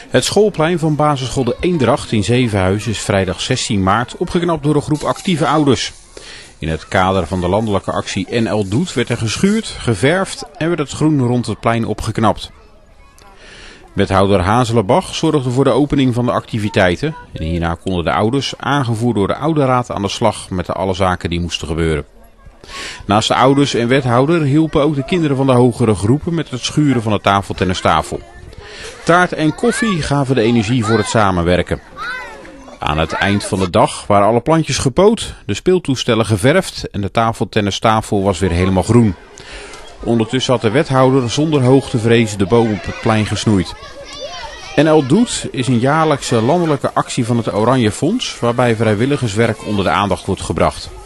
Het schoolplein van basisschool De Eendracht in Zevenhuizen is vrijdag 16 maart opgeknapt door een groep actieve ouders. In het kader van de landelijke actie NL Doet werd er geschuurd, geverfd en werd het groen rond het plein opgeknapt. Wethouder Hazelenbach zorgde voor de opening van de activiteiten en hierna konden de ouders, aangevoerd door de ouderraad, aan de slag met alle zaken die moesten gebeuren. Naast de ouders en wethouder hielpen ook de kinderen van de hogere groepen met het schuren van de tafeltennistafel. Taart en koffie gaven de energie voor het samenwerken. Aan het eind van de dag waren alle plantjes gepoot, de speeltoestellen geverfd en de tafeltennistafel was weer helemaal groen. Ondertussen had de wethouder zonder hoogtevrees de boom op het plein gesnoeid. NL Doet is een jaarlijkse landelijke actie van het Oranje Fonds, waarbij vrijwilligerswerk onder de aandacht wordt gebracht.